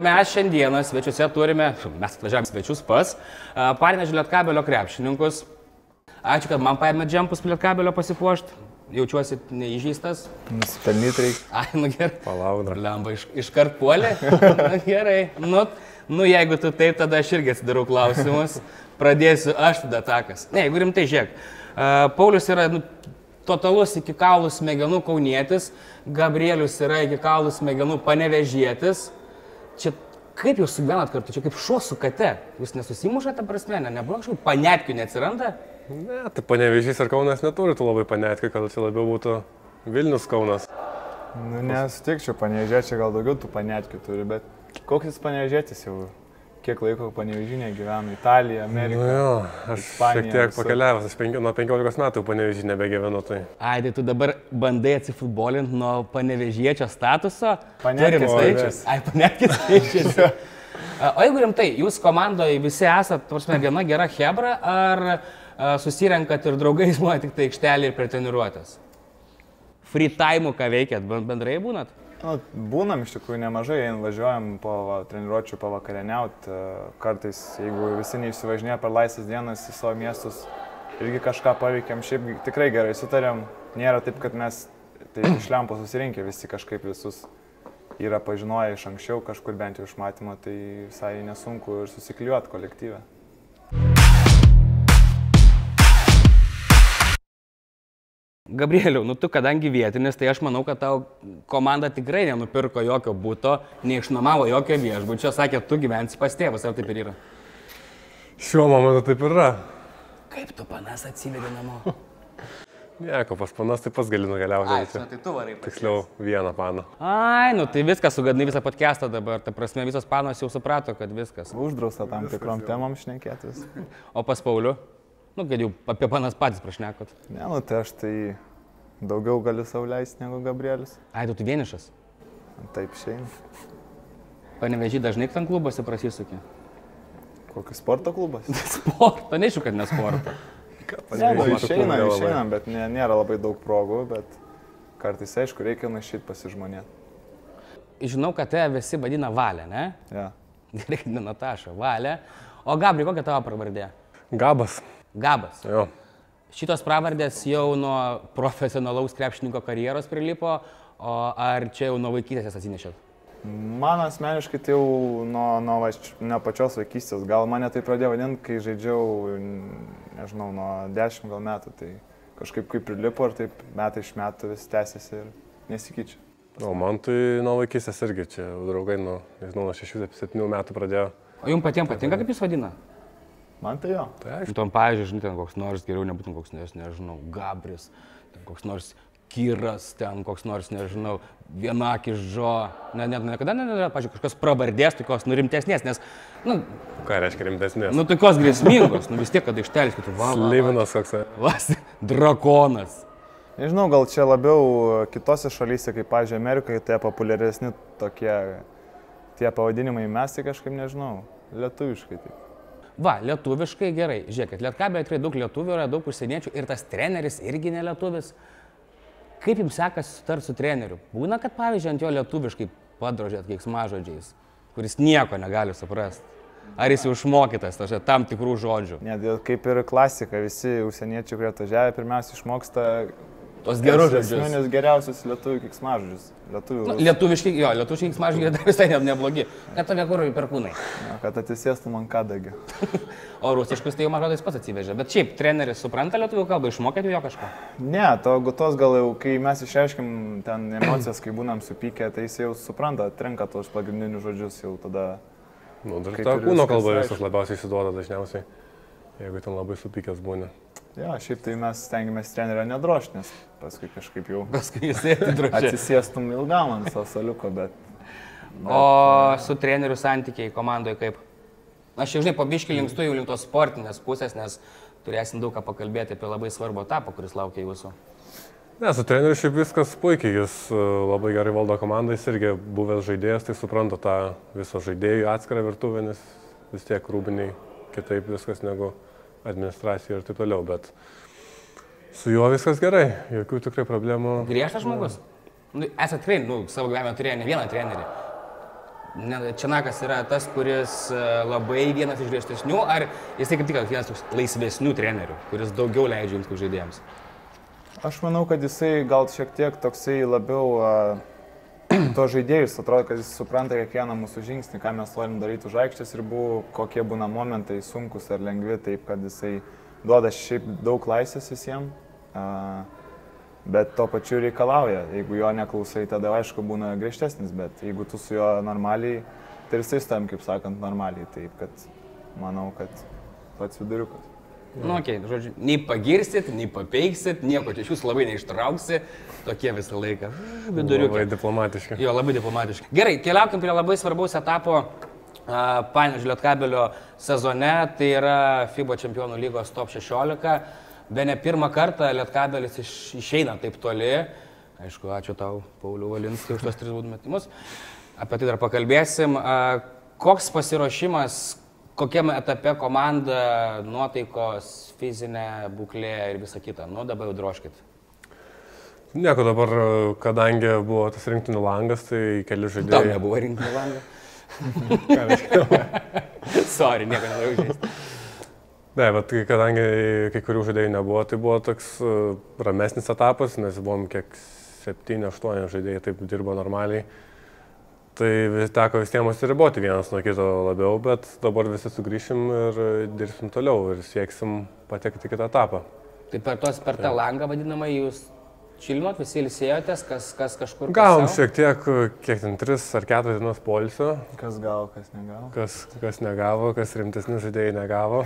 Mes šiandieną svečiuose turime, mes atvažiavome svečius pas Panevėžio Lietkabelio krepšininkus. Ačiū, kad man paėmė džempus Lietkabelio pasipuošti. Jaučiuosi neįžįstas. Nusipelnyti reikia. Ai, nu gerai. Palauk. Lemba iškart puolė. Nu gerai. Nu jeigu tu taip, tada aš irgi atsidarau klausimus. Pradėsiu aš tada takas. Ne, jeigu rimtai žiūrėk. Paulius yra totalus iki kaulų smegenų kaunietis. Gabrielius yra iki kaulų smegenų panevėžietis. Čia kaip jūs sugyvenat kartu? Čia kaip šuo su kate. Jūs nesusimušate prasme, nebuvo kažkokių panetkių neatsiranda? Ne, tai Panevėžys ir Kaunas neturi tų labai panetkių, kad čia labiau būtų Vilnius Kaunas. Nu, nesutikčiau, Panevėžiečiai gal daugiau tų panetkių turi, bet koks jis Panevėžietis jau? Kiek laiko Panevėžinė gyvena? Italija, Amerika, Nu jo, aš Ispanija, šiek tiek pakeliavęs, aš nuo 15 metų Panevėžį nebegyvenu. Tai. Ai, tai tu dabar bandai atsifutbolinti nuo panevėžiečio statuso? Panetkis keičiasi. Ai, panetkis keičiasi. O jeigu rimtai, jūs komandoje visi esat, prasme, viena gera hebra, ar susirenkat ir draugais buvo tik tai aikštelį ir prie treniruotės? Free time, ką veikėt, bendrai būnat? Nu, būnam iš tikrųjų nemažai, važiuojam po treniruočių pavakarieniauti. Kartais, jeigu visi neišsivažinėja per laisvas dienas į savo miestus, irgi kažką paveikiam. Šiaip tikrai gerai sutarėm. Nėra taip, kad mes tai iš lempo susirinkę visi kažkaip visus yra pažinoję iš anksčiau, kažkur bent jau iš matymo, tai visai nesunku ir susikliuoti kolektyvę. Gabrieliau, nu tu kadangi vietinis, tai aš manau, kad tau komanda tikrai nenupirko jokio būto, neišnuomavo jokio viešbučio, sakė, tu gyvensi pas tėvus, ar taip ir yra? Šiuo momentu taip ir yra. Kaip tu panas atsivedė namo? Nieko, pas panas taip pas gali nukeliauti. Ai, tai tu varai. Tiksliau, vieną paną. Ai, nu tai viskas, sugadinai visą podcastą dabar, ta prasme, visos panos jau suprato, kad viskas. Uždrausta tam tikrom temom šnekėtis. O pas Paulių? Nu, kad jau apie panas patys prašnekot. Ne, nu tai aš tai daugiau galiu sau leisti negu Gabrielis. Ai, tu vienišas? Taip šeina. Panevėžį dažnai ten klubuose prasisukė? Kokį sporto klubas? Sporto, neaišku, kad ne sporto. Ne, nu išeinam, bet nėra labai daug progų, bet kartais, aišku, reikia našyti pasižmonėti. Žinau, kad te visi vadina Valė, ne? Ja. Gerai, kad ne Nataša, Valė. O Gabri, kokia tavo pravardė? Gabas. Gabas. Jo. Šitos pravardės jau nuo profesionalaus krepšininko karjeros prilipo, o ar čia jau nuo vaikystės jas atsinešėt? Man asmeniškai tai jau nuo pačios vaikystės. Gal mane tai pradėjo vadinti, kai žaidžiau, nežinau, nuo 10 gal metų. Tai kažkaip kaip prilipo ir taip metai iš metų vis tęsiasi ir nesikeičia. O man tai nuo vaikystės irgi čia draugai, nuo 6-7 metų pradėjo. O jums patiems patinka, kaip jūs vadina? Man tai jo. Tai aišku. Tom, pavyzdžiui, žinai, ten koks nors, geriau nebūtum koks nors, nežinau, Gabris, ten koks nors Kyras, ten koks nors, nežinau, Vienakis Žo. Niekada, pavyzdžiui, kažkokios pravardės, tokios nurimtesnės, nes, nu... Ką reiškia rimtesnės? Nu, tokios grėsmingos, nu vis tiek, kad ištelis, kad tu Slivinas koks. Vas, drakonas. Nežinau, gal čia labiau kitose šalyse, kaip, pavyzdžiui, Amerikoje, tai populiaresni tokie tie pavadinimai, mes tai kažkaip nežinau, lietuviškai taip. Va, lietuviškai gerai. Žiūrėkit, Lietkabelio tikrai daug lietuvių, yra daug užsieniečių ir tas treneris irgi nelietuvis. Kaip jums sekasi sutarti su treneriu? Būna, kad pavyzdžiui ant jo lietuviškai padrožėt keiksmažodžiais, kuris nieko negali suprasti. Ar jis jau išmokytas tam tikrų žodžių? Ne, kaip ir klasika, visi užsieniečiai, kurie atvažiavę, pirmiausia išmoksta tos gerus žodžius. Esminius geriausius lietuvių keiksmažodžius. Lietuviški keiksmažodžiai dar visai neblogi. Kad tave kur į perkūnai. Ja, kad atsisėstų man kadagį. O rusiškus tai jau man rodo jis pats atsivežė. Bet šiaip treneris supranta lietuvių kalbą, išmokėt jo kažko? Ne, tos gal jau, kai mes išreiškim ten emocijas, kai būnam supykę, tai jis jau supranta, atrenka tos pagrindinius žodžius jau tada. Nu, dar ta kūno kalba visas labiausiai įsiduoda dažniausiai, jeigu ten labai supykęs būna. Ja, šiaip tai mes stengiamės trenerio nedrošti, nes paskui kažkaip jau atsisėstum ilgam ant savo saliuko, bet... O su treneriu santykiai komandoje kaip? Aš jau žinai, pabiškai linkstu jau link tos sportinės pusės, nes turėsim daug ką pakalbėti apie labai svarbų etapą, kuris laukia jūsų. Ne, su treneriu šiaip viskas puikiai, jis labai gerai valdo komandą, jis irgi buvęs žaidėjas, tai supranta tą visą žaidėjų atskirą virtuvę, nes vis tiek rūbiniai kitaip viskas negu administracija ir taip toliau, bet su juo viskas gerai, jokių tikrai problemų. Griežtas žmogus? Esat tikrai, savo gyvenime turėję ne vieną trenerį. Čianakas yra tas, kuris labai vienas iš griežtesnių, ar jis kaip tik vienas toks laisvesnių trenerių, kuris daugiau leidžia jums kaip žaidėjams? Aš manau, kad jisai gal šiek tiek toksai labiau to žaidėjus, atrodo, kad jis supranta kiekvieną mūsų žingsnį, ką mes norim daryti už aikštės ir kokie būna momentai sunkus ar lengvi, taip kad jisai duoda šiaip daug laisvės visiems, bet to pačiu reikalauja. Jeigu jo neklausai, tada aišku būna griežtesnis, bet jeigu tu su juo normaliai, tai ir jisai tam, kaip sakant, normaliai, taip kad manau, kad pats viduriukas. Nu, okei, žodžiu, nei pagirsit, nei papeiksit, nieko čia iš jūsų labai neištrauksi, tokie visą laiką viduriukai. Labai diplomatiški. Jo, labai diplomatiški. Gerai, keliaukim prie labai svarbaus etapo Panevėžio Lietkabelio sezone, tai yra FIBA Čempionų lygos top 16. Be ne pirmą kartą Lietkabelis išeina taip toli. Aišku, ačiū tau, Pauliau Valinskai, už tos 3 baudų metimus. Apie tai dar pakalbėsim. Koks pasiruošimas, kokiame etape komanda, nuotaikos, fizinė būklė ir visa kita? Nu, dabar jau droškit. Nieko dabar, kadangi buvo tas rinktinių langas, tai keli žaidėjai... Tau nebuvo rinktinių langą? Ką reiškia? Sorry, nieko nenorėjau žaisti. Ne, bet kadangi kai kurių žaidėjų nebuvo, tai buvo toks ramesnis etapas, nes buvom kiek 7-8 žaidėjai taip dirbo normaliai. Tai teko visiems atsiriboti vienas nuo kito labiau, bet dabar visi sugrįšim ir dirbsim toliau ir sieksim patekti į kitą etapą. Tai per tą langą vadinamą jūs čilnot, visi ilsėjotės, kas kažkur... Gavom šiek tiek, kiek ten 3 ar 4 dienos poilsio. Kas gavo, kas negavo. Kas negavo, kas rimtesni žaidėjai negavo.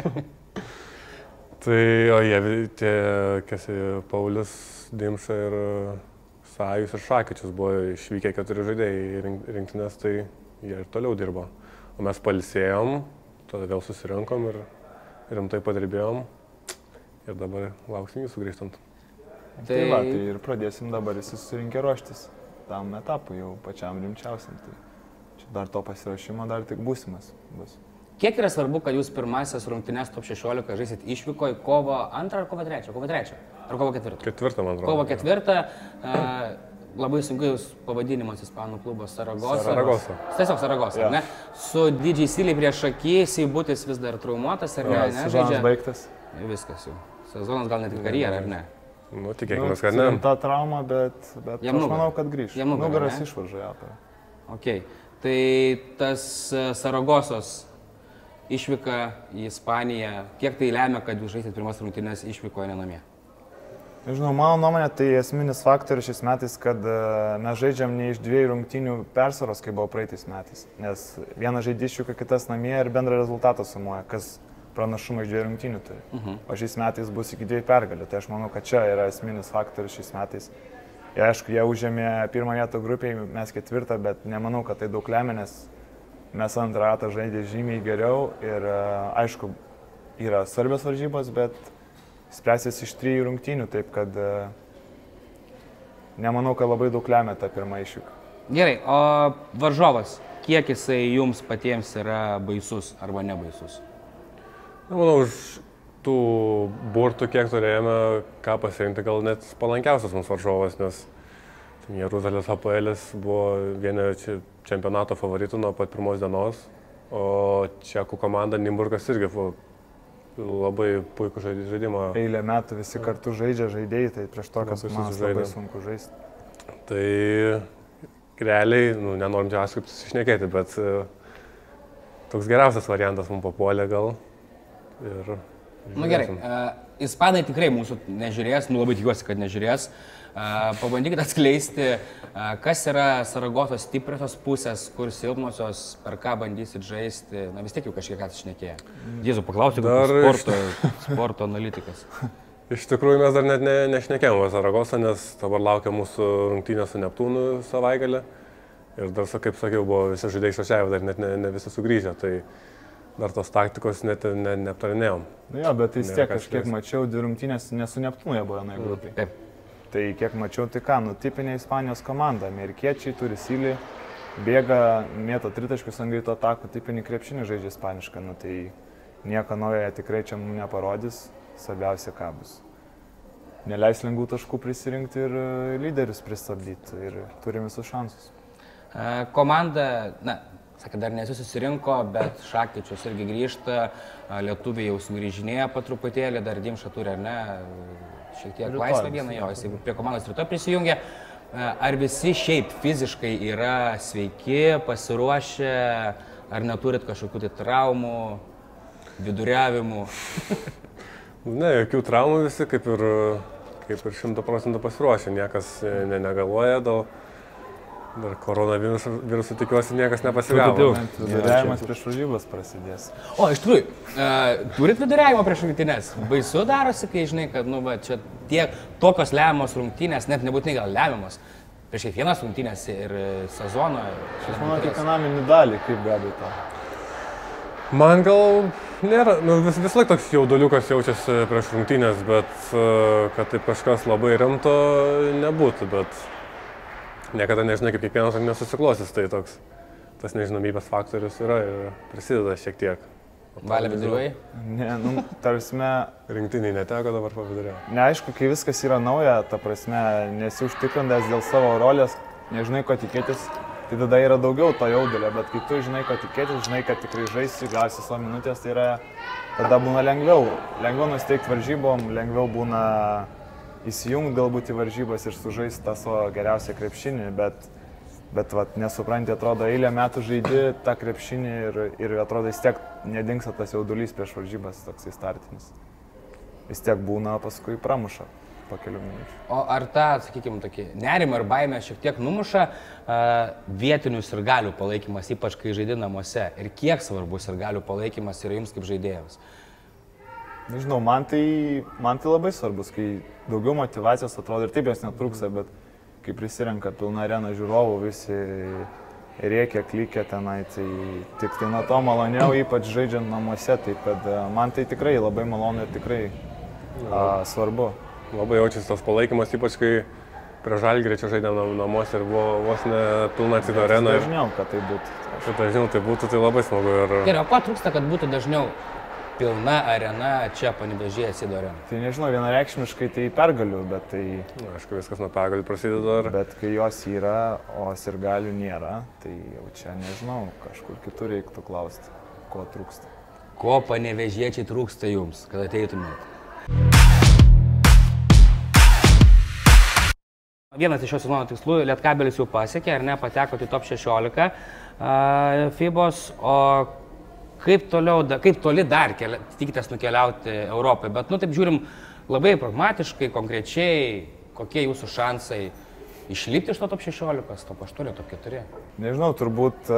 Tai, o jie, kas Paulius, Dimša ir Sajus ir Šakyčius buvo išvykę 4 žaidėjai į rinktinės, tai jie ir toliau dirbo. O mes pailsėjom, tada vėl susirinkom ir rimtai padirbėjom ir dabar lauksim jų sugrįžtant. Tai ir pradėsim dabar susirinkę ruoštis tam etapui jau pačiam rimčiausiam. Tai čia dar to pasiruošimo dar tik būsimas bus. Kiek yra svarbu, kad jūs pirmasis rungtynes top 16 žaisit išvyko į kovo 2 ar kovo 3? Kovo 3 ar kovo 4? 4, man atrodo. Kovo 4. Labai sunku jūs pavadinimas ispanų klubas Saragosa. Saragosa. Tiesiog Saragosa, ne? Su didžiai Siliai prieš akį, Seibutis vis dar traumuotas, ar ne? Sezonas baigtas. Viskas jau. Sezonas gal net ir karjerą, ar ne? Nu, tikėkime, kad ne. Ta trauma, bet aš manau, kad grįš. Nugaras išvaržoja. Ok. Tai tas Saragosos išvyka į Ispaniją, kiek tai lemia, kad jūs žaisit pirmas rungtynes išvykoje, ne namie? Nežinau, mano nuomonė, tai esminis faktorius šiais metais, kad mes žaidžiam ne iš 2 rungtynių persvaros, kaip buvo praeitais metais. Nes vienas žaidė išvyka, kitas namie ir bendrą rezultatą sumuoja, kas pranašumą iš 2 rungtynių turi. O šiais metais bus iki 2 pergalių. Tai aš manau, kad čia yra esminis faktorius šiais metais. Ir aišku, jie užėmė 1 vietą grupėje, mes 4, bet nemanau, kad tai daug lemia, nes mes 2 ratą žaidė žymiai geriau ir aišku, yra svarbios varžybos, bet spręsis iš 3 rungtynių, taip kad nemanau, kad labai daug lemia tą pirmą išvyką. Gerai, o varžovas, kiek jisai jums patiems yra baisus arba nebaisus? Manau, už tų burtų, kiek turėjome, ką pasirinkti, gal net palankiausias mums varžovas, nes Jeruzalės APL'is buvo vieni čempionato favoritų nuo pat pirmos dienos, o čekų komanda Nimburgas irgi labai puikų žaidimą. Eilę metų visi kartu žaidžia žaidėjai, tai prieš tokias komandas labai sunku žaisti. Tai realiai, nenorim čia aš kaip susišnekėti, bet toks geriausias variantas mums papuolė gal. Gerai, ispanai tikrai mūsų nežiūrės, labai tikiuosi, kad nežiūrės. Pabandykite atskleisti, kas yra Saragosos stipriosios pusės, kur silpnosios, per ką bandysit žaisti. Na vis tiek jau kažkiek atsišnekėjo. Jėzu, paklausiu, sporto analitikas. Iš tikrųjų mes dar net nešnekėjom Saragosą, nes dabar laukia mūsų rungtynė su Neptūnu savaitgalį. Ir dar, kaip sakiau, buvo visi žaidėjai išvažiavę, dar net ne visi sugrįžę. Tai dar tos taktikos net neaptarinėjom. Jo, bet vis tiek kažkiek mačiau 2 rungtynės, nesu Neptūnu jie buvo vienai grupiai. Tai kiek mačiau, tai ką, tipinė Ispanijos komanda. Amerikiečiai turi Silį, bėga, mėto 3 taškus ant greito atakų, tipinį krepšinį žaidžia ispanišką. Tai nieko naujo tikrai čia mums neparodys, svarbiausia ką bus. Neleis lengvų taškų prisirinkti ir lyderius pristabdyti ir turim visus šansus. Komanda, sakė, dar nesusirinko, bet Šakyčius irgi grįžta, lietuviai jau sugrįžinėja po truputėlį, dar Dimša turi, ar ne, šiek tiek laisvę vieną jo, jis prie komandos rytoj prisijungia. Ar visi šiaip fiziškai yra sveiki, pasiruošę, ar neturit kažkokių tai traumų, viduriavimų? Ne, jokių traumų visi kaip ir 100% pasiruošę, niekas negalvoja, dar koronavirusų tikiuosi niekas nepasigavo. Viduriavimas prieš varžybas prasidės. O, iš tikrųjų, turit viduriavimą prieš rungtynes? Baisu darosi, kai žinai, kad čia tiek tokios lemiamos rungtynės, net nebūtinai gal lemiamos, prieš kiekvienas rungtynės ir sezoną. Aš manau, kiekvienam individualiai, kaip gali to. Man gal nėra, vis laik toks jauduliukas jaučiasi prieš rungtynės, bet kad taip kažkas labai rimto nebūtų, bet niekada nežinai, kaip kiekvienas rungtynės susiklostys, tai toks tas nežinomybės faktorius yra ir prisideda šiek tiek. Valia viduriuoji? Ne, tarsi... Rinktiniai neteko dabar paviduriuoju. Neaišku, kai viskas yra nauja, ta prasme, nesi užtikrindęs dėl savo rolės, nežinai, ko tikėtis. Tai tada yra daugiau to jaudulio, bet kai tu žinai, ko tikėtis, žinai, kad tikrai žaisi, gausi savo minutės, tai yra, tada būna lengviau. Lengviau nusteikti varžybom, lengviau būna įsijungti galbūt į varžybas ir sužaisti tą savo geriausią krepšinį, bet nesupranti, atrodo, eilę metų žaidi tą krepšinį ir atrodo, vis tiek nedingsta tas jaudulys prieš varžybas, toksai startinis. Vis tiek būna, paskui pramuša po kelių minučių. O ar tą, sakykime, tokį nerimą ir baimę šiek tiek numuša vietinių sirgalių palaikymas, ypač kai žaidi namuose? Ir kiek svarbus sirgalių palaikymas yra jums kaip žaidėjams? Nežinau, man tai labai svarbus, kai daugiau motyvacijos atrodo ir taip jos netrūksta, bet kai prisirenka pilna arena žiūrovų, visi rėkia, klykia tenai, tai tik tai nuo to maloniau, ypač žaidžiant namuose, tai kad man tai tikrai labai malonu ir tikrai svarbu. Labai jaučiasi tas palaikymas, ypač kai prie Žalgirį čia žaidėm namuose ir buvo vos ne pilna Cido arena. Dažniau, kad tai būtų. Kai dažniau tai būtų, tai labai smagu. Gerai, o ko trūksta, kad būtų dažniau pilna arena čia Panevėžyje Cido arena? Tai nežinau, vienareikšmiškai tai pergalių, bet tai... Aišku, viskas nuo pergalių prasideda. Bet kai jos yra, o sirgalių nėra, tai jau čia nežinau, kažkur kitur reiktų klausti, ko trūksta. Ko panevėžiečiai trūksta jums, kad ateitumėte? Vienas iš šio sezono tikslų, Lietkabelis jau pasiekė, ar ne, pateko į top 16 FIBOS, o kaip toli dar tikitės nukeliauti Europai, bet, taip žiūrim labai pragmatiškai, konkrečiai, kokie jūsų šansai išlipti iš to top 16, top 8, top 4? Nežinau, turbūt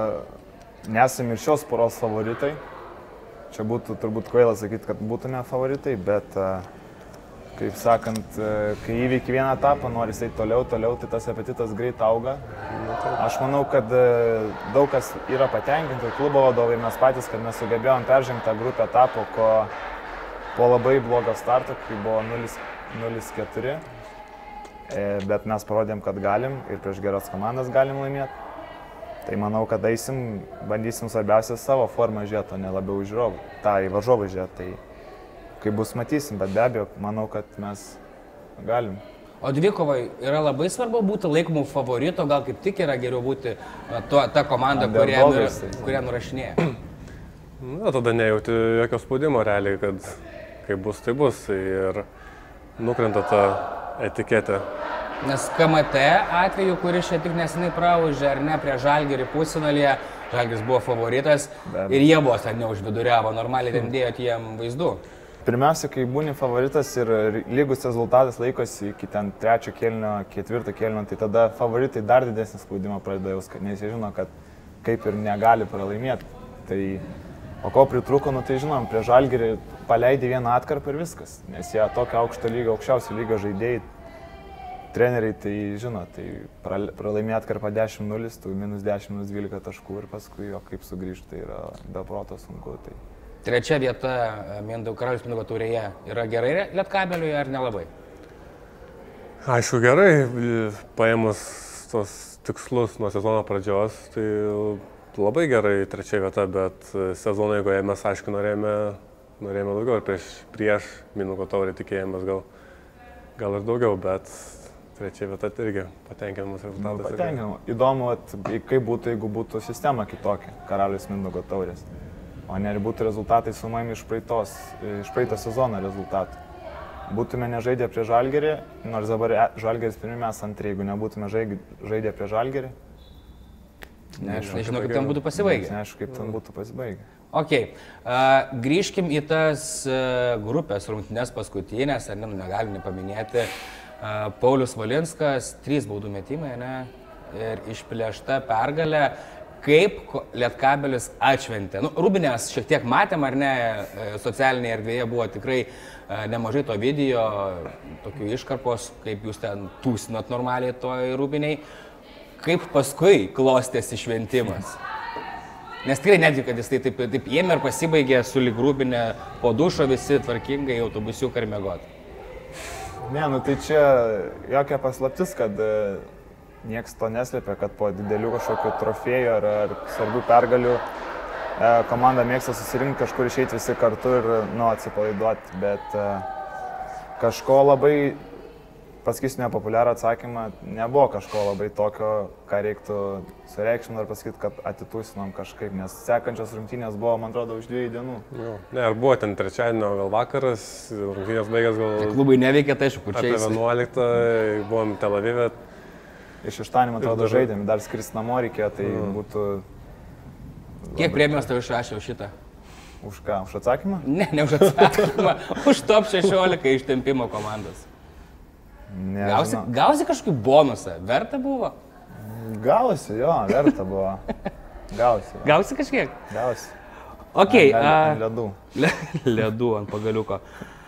nesam ir šios poros favoritai. Čia būtų turbūt kvaila sakyti, kad būtų ne favoritai, bet kaip sakant, kai įveiki vieną etapą, nori eiti toliau, tai tas apetitas greit auga. Aš manau, kad daug kas yra patenkinti, klubo vadovai, mes patys, kad mes sugebėjom peržengti tą grupę etapą po labai blogo starto, kai buvo 0-4. Bet mes parodėm, kad galim ir prieš geras komandas galim laimėti. Tai manau, kad bandysim svarbiausia savo formą žiūrėti, o ne labiau žiūrovų. Tai varžovai žiūrėti. Tai kai bus matysim, bet be abejo, manau, kad mes galim. O dvikovai yra labai svarbu būti laikomų favorito, gal kaip tik yra geriau būti ta komanda, kurią nurašinėja? Na, tada nejauti jokio spaudimo realiai, kad kaip bus, tai bus. Ir nukrenta ta etiketė. Nes KMT atveju, kuris čia tik nesenai praužė, ar ne, prie Žalgirį pusfinalyje, Žalgiris buvo favoritas ir jie buvo ten neužviduriavo, normaliai ten dėjot jiem vaizdų. Pirmiausia, kai būni favoritas ir lygus rezultatas laikosi iki ten 3 kėlinio, 4 kėlinio, tai tada favoritai dar didesnį spaudimą pradeda jausti, nes jie žino, kad kaip ir negali pralaimėti. Tai, o ko pritrūko, tai žinom, prie Žalgirį paleidė vieną atkarpą ir viskas, nes jie tokio aukšto lygio, aukščiausio lygio žaidėjai, treneriai, tai žino, tai pralaimė atkarpą 10-0, tu -10, -12 taškų ir paskui jo kaip sugrįžti, tai yra be proto sunku. Tai... Trečia vieta Karaliaus Mindaugo taurėje yra gerai Lietkabeliui ar nelabai? Aišku, gerai, paėmus tos tikslus nuo sezono pradžios, tai labai gerai trečia vieta, bet sezono eigoje mes, aišku, norėjome daugiau ir prieš Mindaugo taurę tikėjomės gal ir daugiau, bet trečia vieta irgi patenkinamas rezultatas. Patenkinama. Įdomu, kaip būtų, jeigu būtų sistema kitokia, Karalius Mindaugo taurės. O ne būtų rezultatai sumami iš praeito sezono rezultatų. Būtume nežaidę prie Žalgirį, nors dabar Žalgiris pirmi, mes antri, jeigu nebūtume žaidę prie Žalgirį. Nežinau, kaip ten būtų pasibaigę. Neaišku, kaip ten būtų pasibaigę. Ok, grįžkim į tas grupės rungtynes paskutinės, ar ne, negalim nepaminėti. Paulius Valinskas, 3 baudų metimai, ne, ir išplėšta pergalė. Kaip Lietkabelis atšventė. Rūbinės šiek tiek matėm, ar ne, socialinėje erdvėje buvo tikrai nemažai to video, tokių iškarpos, kaip jūs ten tūsinat normaliai toj Rūbiniai. Kaip paskui klostėsi šventimas? Nes tikrai netgi, kad jis taip ėmė ir pasibaigė su lyg Rūbinė po dušo visi tvarkingai autobusiuką ir miegot. Ne, tai čia jokia paslaptis, kad nieks to neslėpia, kad po didelių kažkokių trofėjų ar svarbių pergalių komanda mėgsta susirinkti kažkur išeiti visi kartu ir atsipalaiduoti, bet kažko labai, pasakysiu nepopuliarų atsakymą, nebuvo kažko labai tokio, ką reiktų sureikšminti ar pasakyti, kad atitūsinom kažkaip, nes sekančios rungtynės buvo, man atrodo, už 2 dienų. Ne, ar buvo ten trečiadienio gal vakaras, rungtynės baigės gal... Tai klubai neveikė, tai aišku, kur čia apie 11, buvom Tel Avive. Iš Šeštanį, atrodo, žaidėm, dar skristi namo reikėjo, tai būtų... Kiek premijos tau išrašė už šitą? Už ką? Už atsakymą? Ne už atsakymą, už top 16 ištempimo komandos. Gausi kažkokį bonusą, verta buvo? Gausi, jo, verta buvo. Gausi. Gausi kažkiek? Gausi. Ok. Ant ledų. Ledų ant pagaliuko.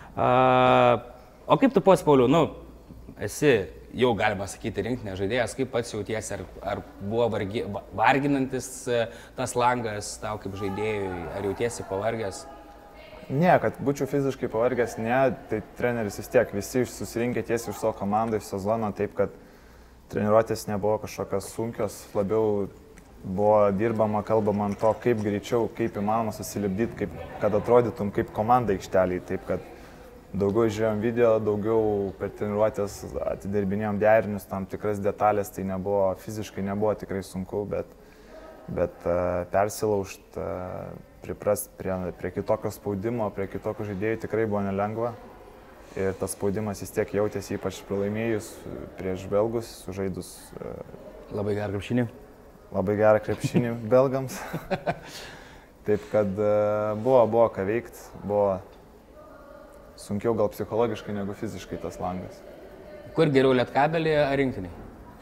O kaip tu pats, Pauliau, esi jau galima sakyti rinktinės žaidėjas, kaip pats jautiesi, ar buvo varginantis tas langas tau kaip žaidėjui, ar jautiesi pavargęs? Ne, kad būčiau fiziškai pavargęs, ne, tai treneris vis tiek, visi susirinkę tiesiai iš savo komandą iš sezono, taip kad treniruotės nebuvo kažkokios sunkios, labiau buvo dirbama, kalbama ant to, kaip greičiau, kaip įmanoma susilipdyti, kad atrodytum kaip komanda aikšteliai, taip kad daugiau žiūrėjom video, daugiau per treniruotės atidirbinėjom derinius, tam tikras detalės, tai nebuvo, fiziškai nebuvo tikrai sunku, bet persilaužt, priprast prie kitokio spaudimo, prie kitokio žaidėjų tikrai buvo nelengva. Ir tas spaudimas vis tiek jautėsi, ypač pralaimėjus prieš belgus, sužaidus. Labai gerą krepšinį. Labai gerą krepšinį belgams. Taip kad buvo ką veikti, buvo sunkiau gal psichologiškai negu fiziškai tas langas. Kur geriau Lietkabelį ar rinktinį?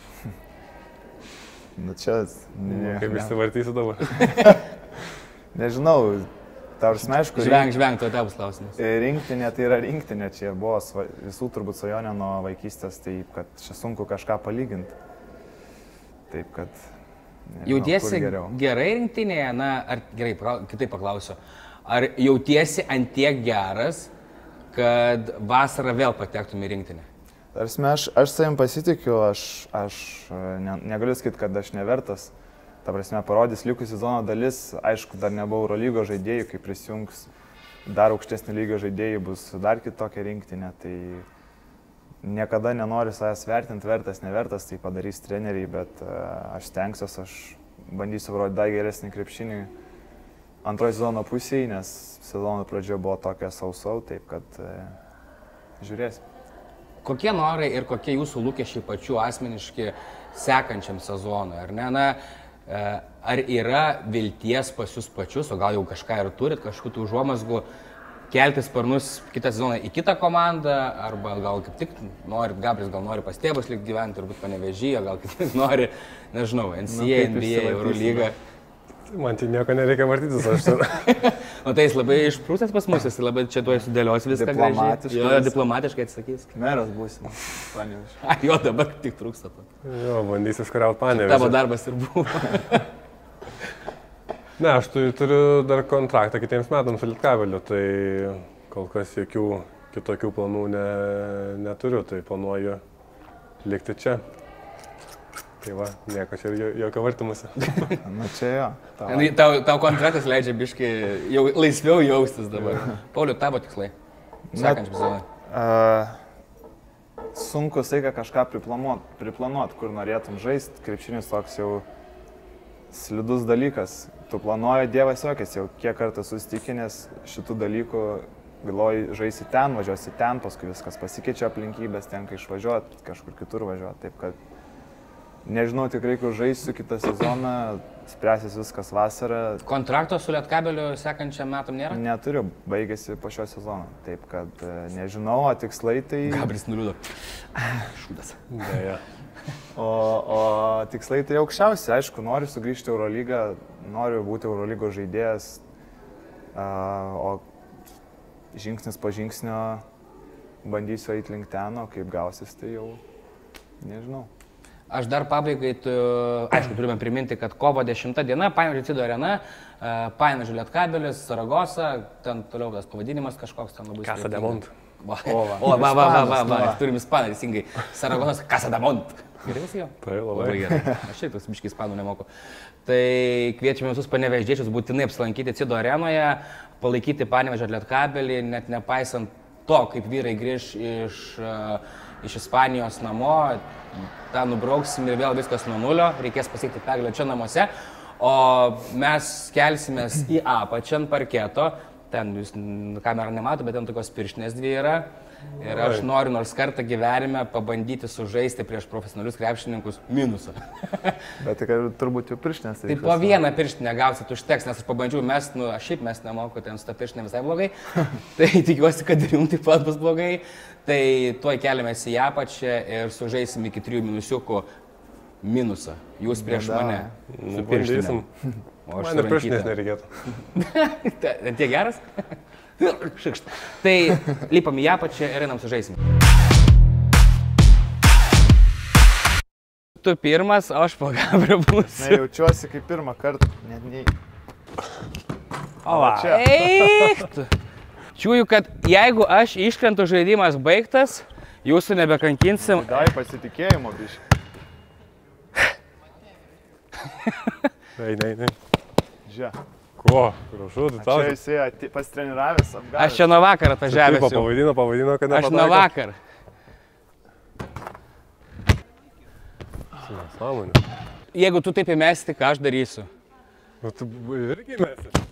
Čia... Kaip išsivartysi dabar? Nežinau, tarsi aišku... Žveng, to tebus klausimas. Rinktinė tai yra rinktinė, čia buvo visų turbūt svajonė nuo vaikystės, tai kad čia sunku kažką palyginti. Taip kad... Jautiesi gerai rinktinėje, ar gerai, kitaip paklausiu, ar jautiesi antiek geras, kad vasarą vėl patektum į rinktinę? Tarsi aš savim pasitikiu, aš negaliu sakyti, kad aš nevertas. Ta prasme, parodys likusį sezono dalis, aišku, dar nebuvo Eurolygos žaidėjų, kai prisijungs dar aukštesnio lygio žaidėjai, bus dar kitokia rinktinė, tai niekada nenoriu savęs vertinti, vertas, nevertas, tai padarys treneriai, bet aš stengsiuosi, aš bandysiu parodyti dar geresnį krepšinį antroji sezono pusėje, nes sezono pradžia buvo tokia sausau, taip kad žiūrėsim. Kokie norai ir kokie jūsų lūkesčiai pačių asmeniški sekančiam sezonui, ar ne? Ar yra vilties pas jūs pačius, o gal jau kažką ir turit, kažkokių užuomazgų kelti sparnus kitą sezoną į kitą komandą, arba gal kaip tik norit, Gabrielius gal nori pas tėvus likti gyventi, turbūt Panevėžyje, gal kaip tik nori, nežinau, NCAA, NBA, Eurolygą. Man tai nieko nereikia vartytis, aš ten. O tai jis labai išprūsęs pas mus, jis labai čia tuoj sudėlios viską gražiai. Jo, diplomatiškai atsakys. Meras būsim. Jo, dabar tik trūksta to. Jo, bandysiu skariauti Panevėžį. Tavo darbas ir buvo. Ne, aš turiu dar kontraktą kitiems metams su Lietkabeliu, tai kol kas jokių kitokių planų neturiu, tai planuoju likti čia. Tai va, nieko čia jokio vartymuose. Čia jo. Tau kontraktas leidžia biškai jau laisviau jaustis dabar. Pauliau, tavo tikslai? Sekančiam sezonui. sunku saiką kažką priplanuot, kur norėtum žaisti. Krepšinis toks jau slidus dalykas. Tu planuoji, Dievas jokės, jau kiek kartą susitikinęs šitų dalykų, galvoji, žaisi ten, važiuosi ten, paskui viskas pasikeičia aplinkybės, tenka išvažiuoti, kažkur kitur važiuoti. Taip kad nežinau tikrai, kur žaisiu kitą sezoną, spręsis viskas vasarą. Kontrakto su Lietkabeliu sekančiam metam nėra? Neturiu, baigėsi po šio sezono. Taip kad nežinau, o tikslai tai... Gabris nuliūdo. Šūdas. Deja. O tikslai tai aukščiausi, aišku, noriu sugrįžti į Eurolygą, noriu būti Eurolygos žaidėjas, o žingsnis po žingsnio bandysiu eiti link ten, o kaip gausis, tai jau nežinau. Aš dar pabaigai, aišku, turime priminti, kad kovo 10 diena, Panevėžio Cido arena, Panevėžio Lietkabelis, Saragosa, ten toliau tas pavadinimas kažkoks ten labai Casa de Mont. Turim ispaną, teisingai. Saragosas Casa de Mont. Gerai visi jo? Tai labai gerai. Aš šiaip tas biškai ispanų nemoku. Tai kviečiame visus panevėžiečius būtinai apsilankyti Cido arenoje, palaikyti Panevėžio Lietkabelį, net nepaisant to, kaip vyrai grįž iš Ispanijos namo, tą nubrauksim ir vėl viskas nuo nulio, reikės pasiekti pergalę čia namuose, o mes kelsimės į apačią ant parketo, ten jūs kamerą nemato, bet ten tokios pirštinės dvi yra. Ir aš noriu nors kartą gyvenime pabandyti sužaisti prieš profesionalius krepšininkus minusą. Bet tai turbūt jau pirštinės. Tai po vieną pirštinę gausit užteks, nes aš pabandžiau mest, šiaip mes nemoku, ten su ta pirštinė visai blogai. Tai tikiuosi, kad ir jums taip pat bus blogai. Tai tuoj keliamės į apačią ir sužaisim iki 3 minusiukų minusą. Jūs prieš mane. Su pirštinėm. Man ir pirštinės nereikėtų. Tiek geras? Šikšt. Tai lipam į apačią ir einam sužaisim. Tu pirmas, o aš po Gabrio būsiu. Nejaučiuosi kaip pirmą kartą. O va. Eik! Čiūju, kad jeigu aš iškrentu, žaidimas baigtas, jūsų nebekankinsim. Dai pasitikėjimo biškai. Ne. Žiūrėk. Ko? Gražu, tu tau. Čia jisai pasitreniravęs, apgavęs. Aš čia nuo vakar atvažiavęs jau. Pavadino, kad nepataiko. Aš nuo vakar. Nesąmonė. Jeigu tu taip įmesti, ką aš darysiu? Nu, tu irgi įmesi.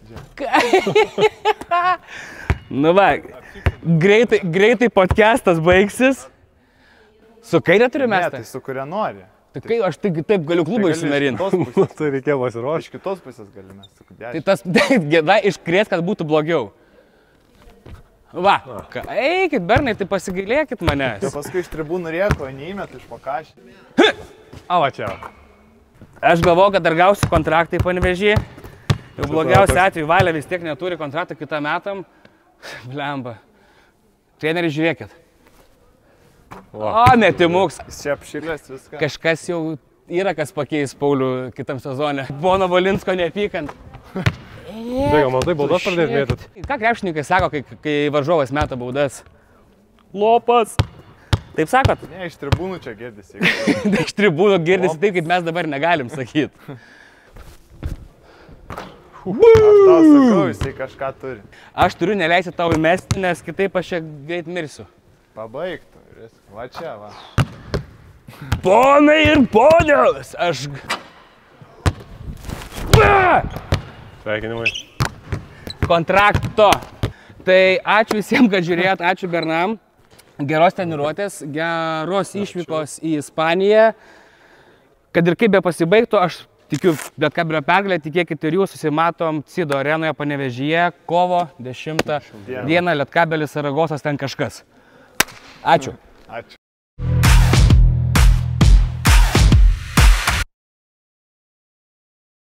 Nu va, greitai podcastas baigsis. Su kairė turiu mesti? Ne, tai su kuria nori. Tai kai aš taip galiu klubą išsinarinti. Tai reikėjo pasiruošti. Iš kitos pusės galime. Tai tas gėda iškrės, kad būtų blogiau. Va, eikit, bernai, tai pasigailėkit manęs. Tai paskui iš tribūnų rieko, neįmetu iš pakašį. O, va čia. Aš galvoju, kad dar gausiu kontraktą į Panevėžį. Jau blogiausiu atveju Valė vis tiek neturi kontraktą kitą metam. Blemba. Treneri, žiūrėkit. O, netimuks. Jis čia apšilęs viską. Kažkas jau yra, kas pakeis Paulių kitam sezone. Bono Volinsko neapykant. Gal man tai baudas pradėt mėtyt? Ką krepšininkai sako, kai varžovas meta baudas? Lopas. Taip sakot? Ne, iš tribūnų čia girdisi. Iš tribūnų girdisi taip, kaip mes dabar negalim sakyti. Aš tau sakau, jisai kažką turi. Aš turiu neleisti tau įmesti, nes kitaip aš čia greit mirsiu. Pabaigtų. Va čia, va. Ponai ir ponios, aš... Sveikinimai. Kontrakto. Tai ačiū visiems, kad žiūrėjot, ačiū Bernam. Geros treniruotės, geros išvykos į Ispaniją. Kad ir kaip be pasibaigtų, aš tikiu Lietkabelio pergalę, tikėkit ir jūs, susimatom Cido arenoje Panevėžyje, kovo 10 dieną Lietkabelis Saragosas ten kažkas. Ačiū. Ačiū.